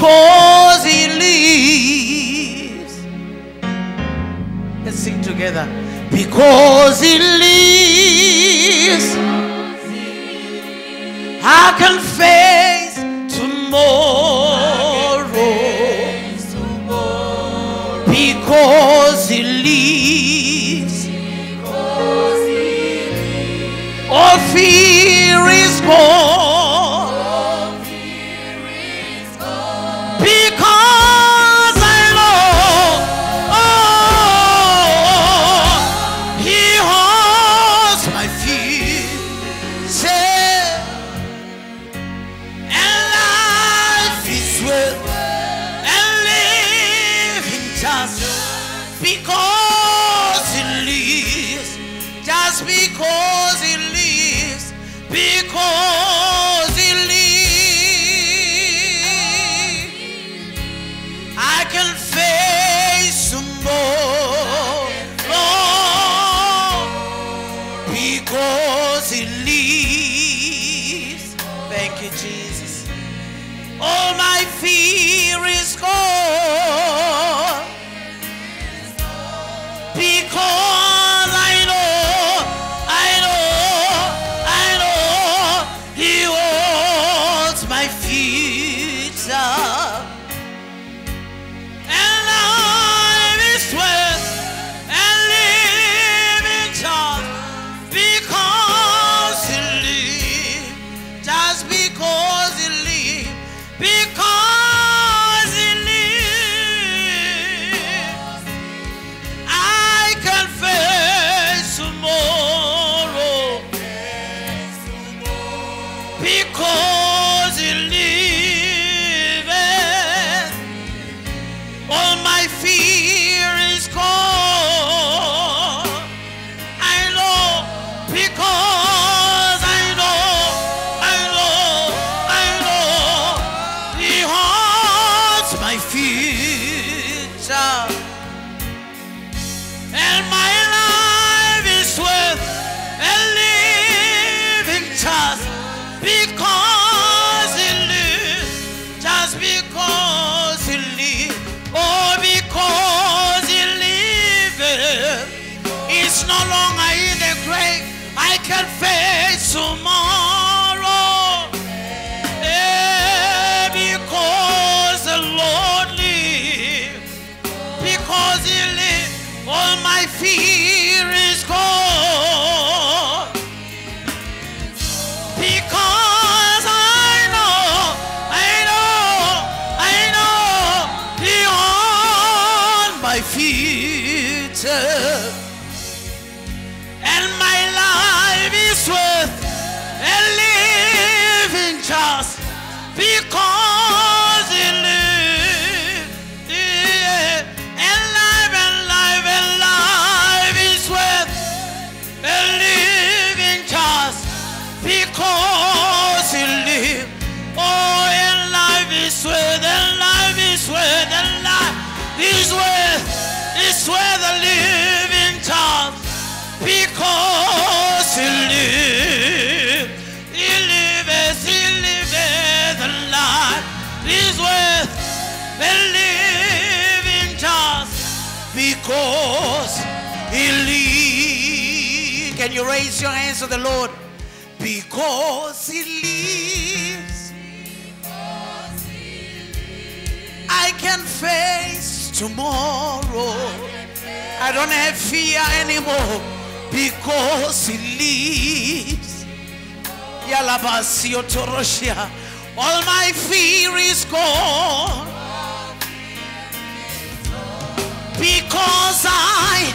because he lives. Let's sing together. Because he lives, I can face tomorrow. Because he lives, all fear is gone. Because I know, he holds my future, and life is worth and living just because he lives, just because he lives, because he lives, I can face tomorrow because he lives. Thank you, Jesus. All my fear is gone because I know he holds my future, and life is worth and living just because he lives, just because he lives, because he lives, I can face tomorrow because he lives. All my fear is gone. I know because I know he holds my future, and my life is worth a living just because he lives, just because he lives. Oh, because he lives, it's no longer in the grave. I can face tomorrow. Because the Lord lives, because he lives, all my fear is gone. Because I know he owns my future, and my life is worth a living just because he lives. Yeah. And life is worth a living just because he lives. Oh, and life is worth, and life is worth, and life is worth, it's worth a living just because he lives. He lives, and life is worth a living just because he lives. Can you raise your hands to the Lord? Because he lives, I can face tomorrow. I don't have fear anymore because he lives. Yalabasio Toroshia. All my fear is gone because I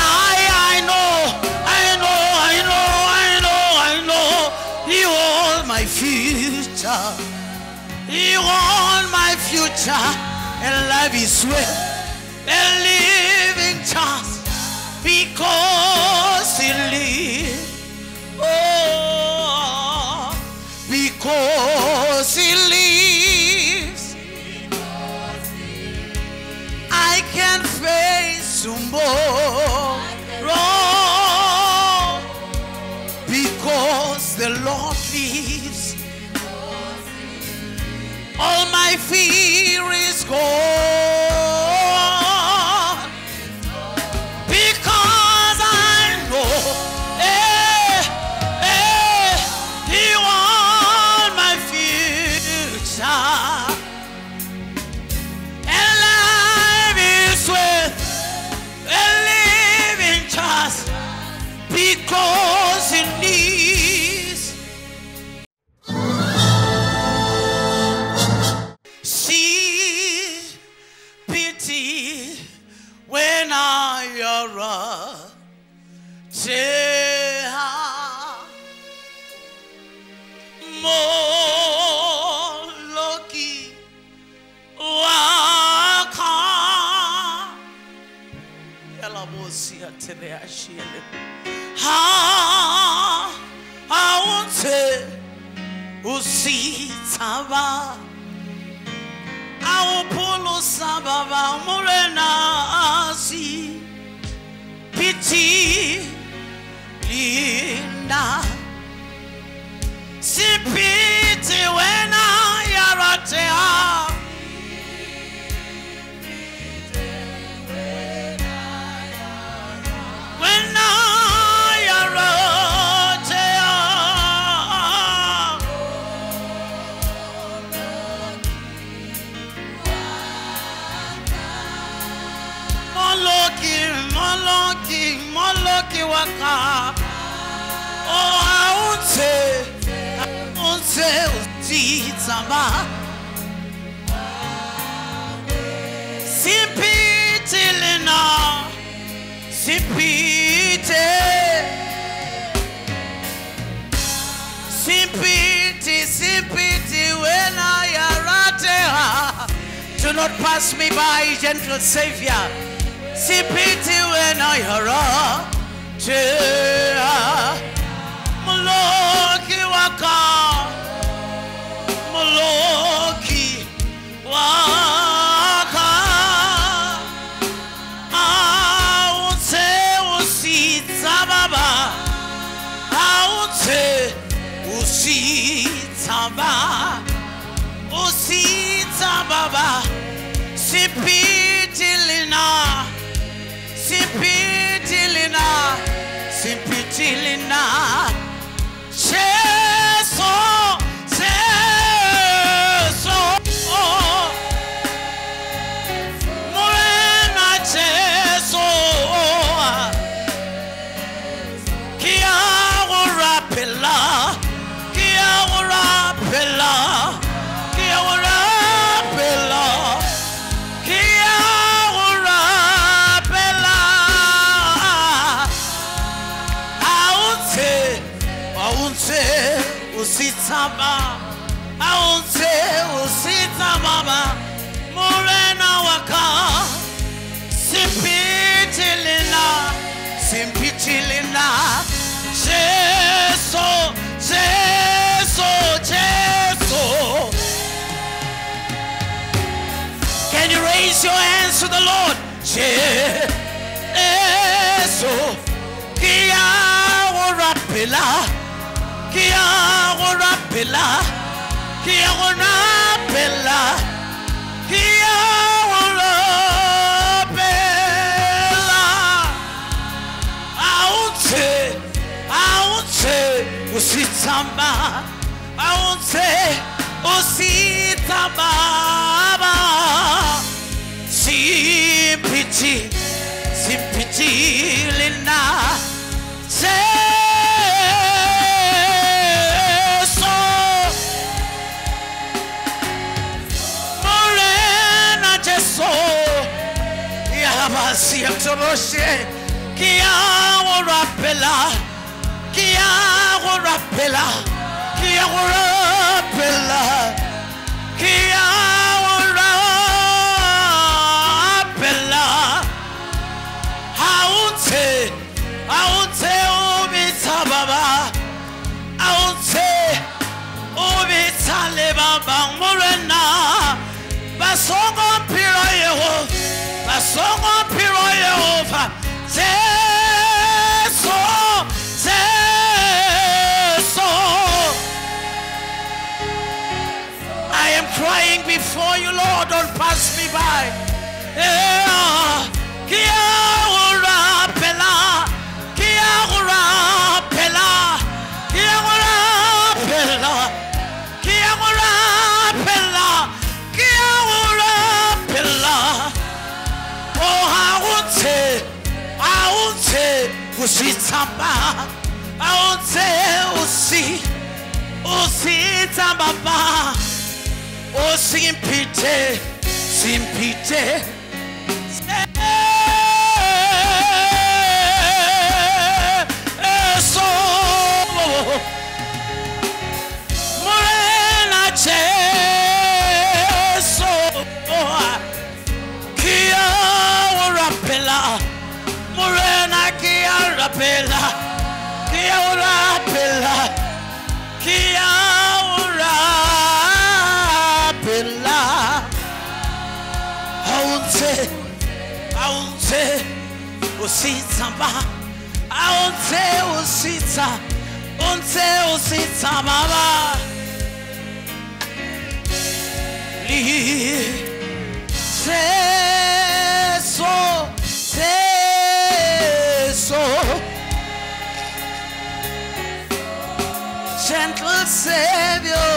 know he holds my future. He holds my future, and life is worth a living chance because he lives. Oh, because he lives, I can face tomorrow because the Lord lives. All my my fear is gone, because I know you are my future, and life is worth living just because it needs. See pity when I arrive. Moloki waka elabosia tele ashile ha aunte usitaba awupulu sababa murena asi piti linda sipiti wena yaratea wena yaratea moloki moloki moloki waka. Oh, I won't say, Zama. Simpiti Lina, Simpiti, Simpiti, Simpiti, when I arate. Do not pass me by, gentle Savior. Simpiti when I arate. Moloki waka, Moloki waka. Aunte usita baba, aunte usita baba, sipitilina, sipitilina, sipitilina. Cheso, cheso, morena cheso, kia urapela, kia urapela, kia urapela, kia urapela. Aunte usitaba, aunte usitaba, morena waka, simpitilina, simpitilina, Jesu, Jesu, Jesu. Can you raise your hands to the Lord? Jesu, kia urapila. Kia urapela, kia urapela, kia urapela. Aunte, aunte, usitamba, aunte, usitamba. Simpiti, simpiti, lina, kia urapela, kia urapela, kia urapela, kia urapela. Aunte, aunte ubita baba, aunte ubita le baba morena, basongo pira Yehova, basongo pira Yehova. Jesu, Jesu. I am crying kneeling before you, Lord. Don't pass me by. Yeah. Kia ora pela. Kia ora pela. Kia ora pela. Kia ora pela. Kia ora pela. Oh, I won't say, usitamba. I won't say, usitamba. Oh, simpite, simpite. So, morena so, kia ora pela, morena kia ora pela, kia ora pela, kia ora pela. Aunte, usitamba. Aunte, usita. Aunte, usita, baba. So, gentle Savior,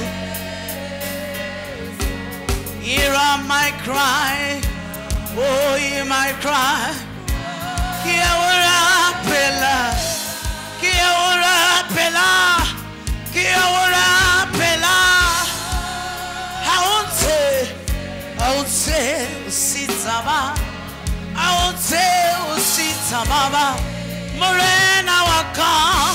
hear my cry. Oh, hear my cry. Kia ora pela. Kia ora pela. Kia ora pela. Aunte, usitaba. Aunte, usitaba. Morena waka.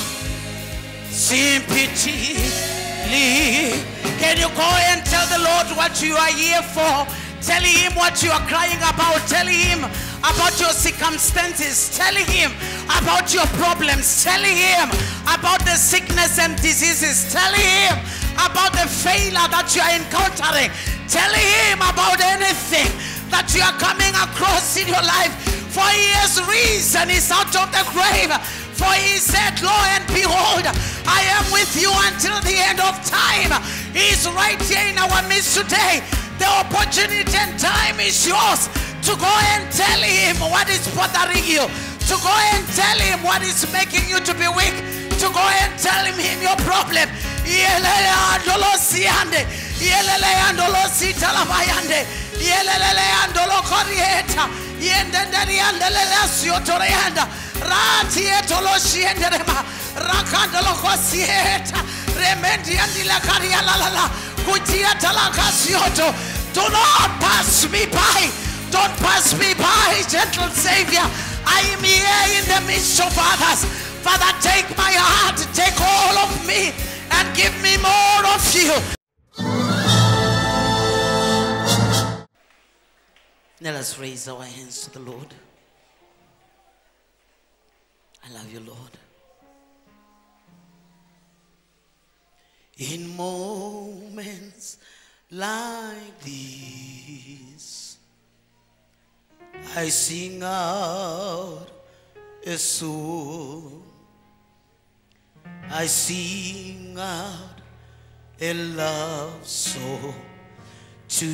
Simply. Can you go and tell the Lord what you are here for? Tell him what you are crying about. Tell him about your circumstances. Tell him about your problems. Tell him about the sickness and diseases. Tell him about the failure that you are encountering. Tell him about anything that you are coming across in your life. For he has risen, he's out of the grave. For he said, lo and behold, I am with you until the end of time. He is right here in our midst today. The opportunity and time is yours to go and tell him what is bothering you, to go and tell him what is making you to be weak, to go and tell him your problem. Do not pass me by. Don't pass me by, gentle Savior. I am here in the midst of others. Father, take my heart, take all of me, and give me more of you. Let us raise our hands to the Lord. I love you, Lord. In moments like these, I sing out a song. I sing out a love song to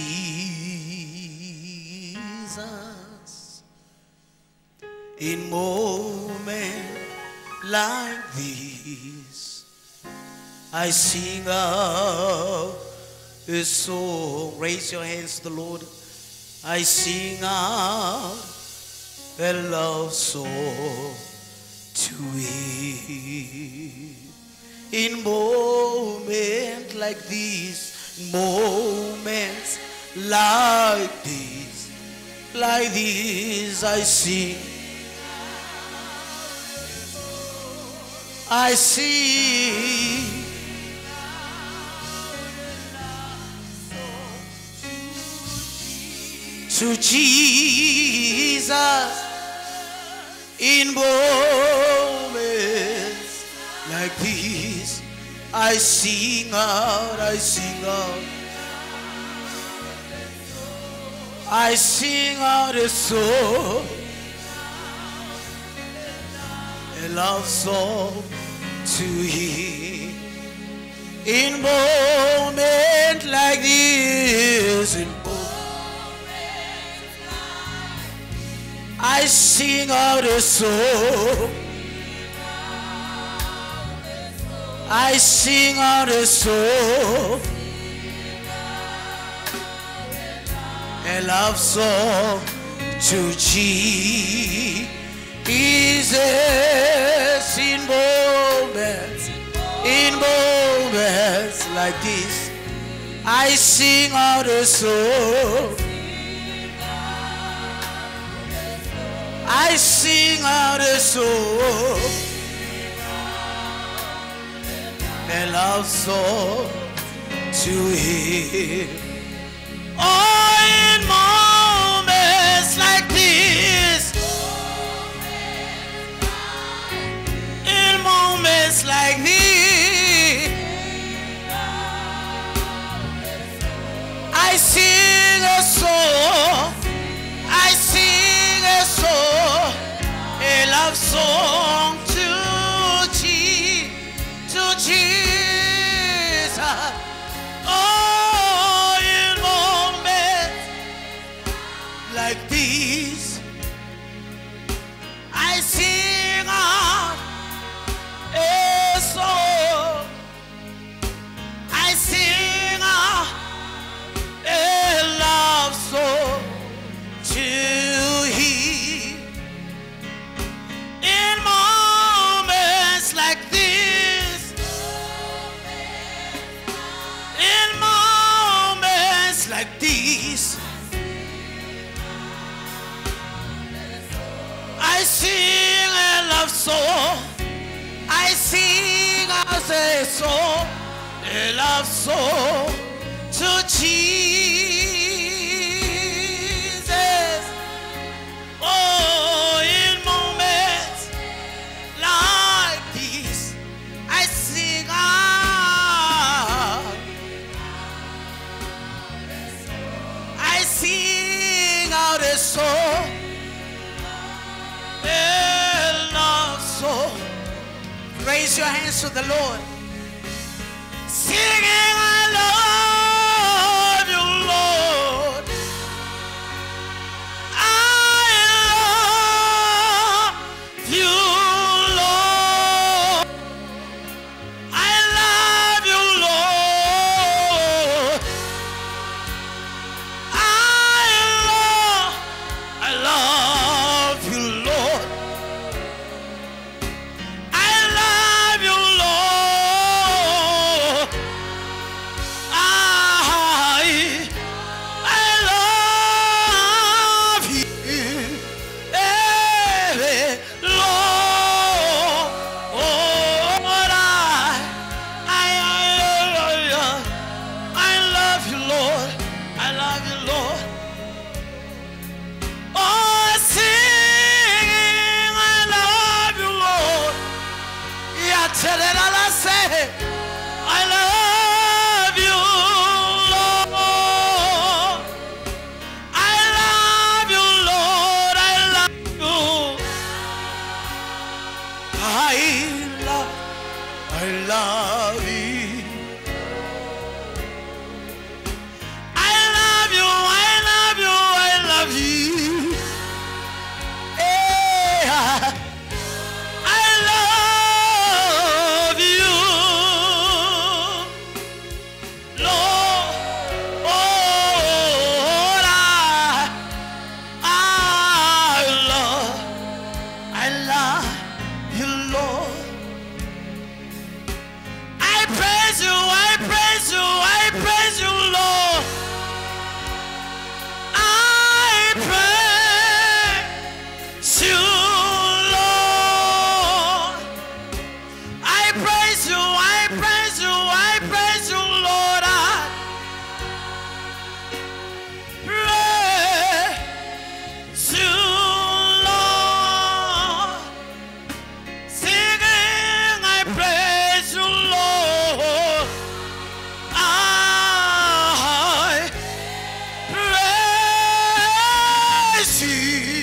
Jesus. In moments like these, I sing out a song. Raise your hands to the Lord. I sing out a love song to Him. In moments like these, moments like these, I sing. I sing. To Jesus. In moments like these, I sing out, I sing out. I sing out a song, a love song to Him. In moments like this. I sing out a song. I sing out a song. A love song to Jesus. In moments like this, I sing out a song. I sing out a song, a love song to Him. Oh, in moments like this, in moments like this, I sing a song. I sing a song, a love song to Jesus. Oh, in moments like these, I sing out a song. I sing out a love song to Him. In moments like this, in moments like these, I sing a love song. I sing as a song, a love song to Jesus. Oh, in moments like this, I sing out. I sing out a song, a love song. Raise your hands to the Lord, singing, I love you, Lord. I love you, Lord. I love you, Lord. I love you, Lord. I love you, Lord. I love you, Lord. I love you, Lord. I love you, Lord. Oh, sing, I love you, Lord. Yeah, tell it all I say. I love you, Lord. I love you, Lord. I love you. I love you. I love you, I love you, I love you. Yeah. I love you, Lord. Oh, I love you, Lord. I praise you, I praise you, I praise you, Lord. I praise you, Lord. I praise you, I praise you, I praise you, Lord. I praise you, Lord. Singing, I praise you, Lord. I praise you,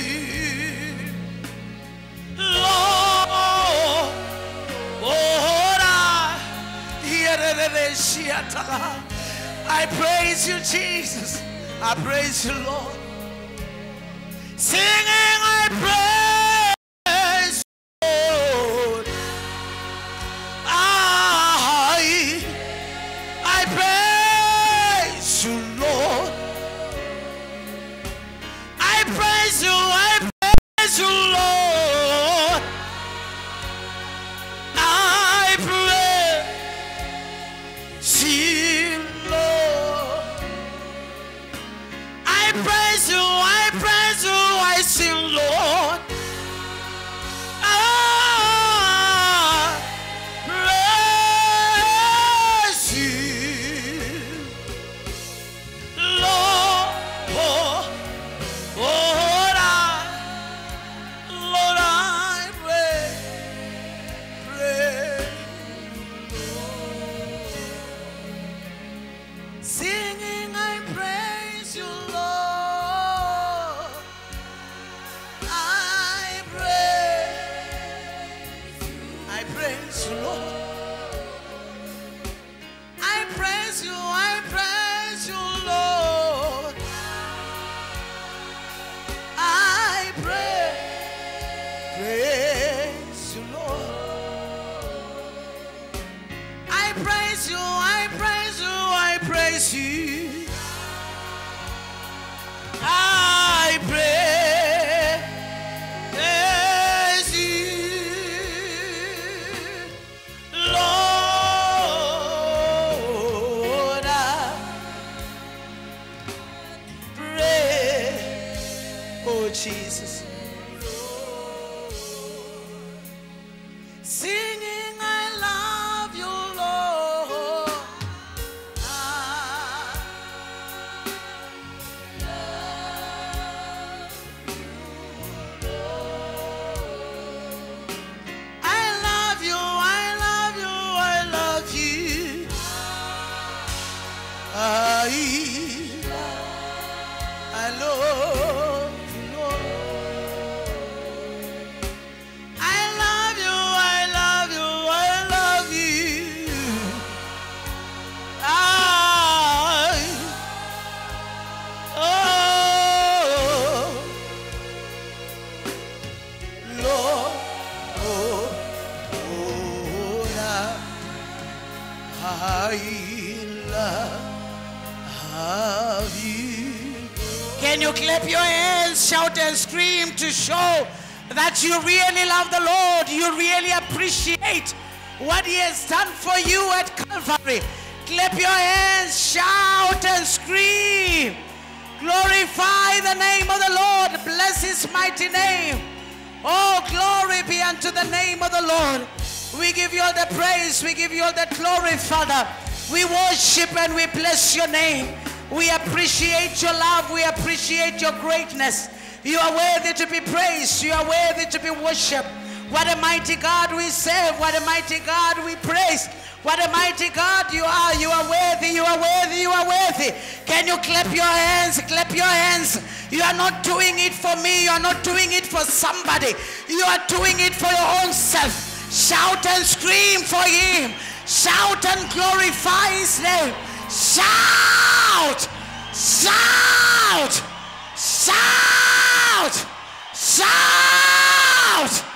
Lord. Oh, I I praise you, Jesus. I praise you, Lord. Singing, I praise you, Lord. I praise you, Lord. I praise you, Lord. I praise you, Lord. I praise you, I sing, Lord. I praise you, Lord. Lord, I pray. Singing, I praise you, Lord. I praise you, Lord. I praise you, Lord. I praise you, Lord. I praise you, I praise you. I praise you, Lord. I pray, oh Jesus. Singing, I love you, Lord. I love you, I love you, I love you. I love you, Lord. I love you, I love you, I love you. Lord, I love you. Can you clap your hands, shout and scream to show that you really love the Lord? You really appreciate what He has done for you at Calvary. Clap your hands, shout and scream. Glorify the name of the Lord. Bless His mighty name. Oh, glory be unto the name of the Lord. We give you all the praise. We give you all the glory, Father. We worship and we bless your name. We appreciate your love. We appreciate your greatness. You are worthy to be praised. You are worthy to be worshipped. What a mighty God we serve. What a mighty God we praise. What a mighty God you are. You are worthy. You are worthy. You are worthy. Can you clap your hands? Clap your hands. You are not doing it for me. You are not doing it for somebody. You are doing it for your own self. Shout and scream for Him. Shout and glorify His name. Shout! Shout! Shout! Shout!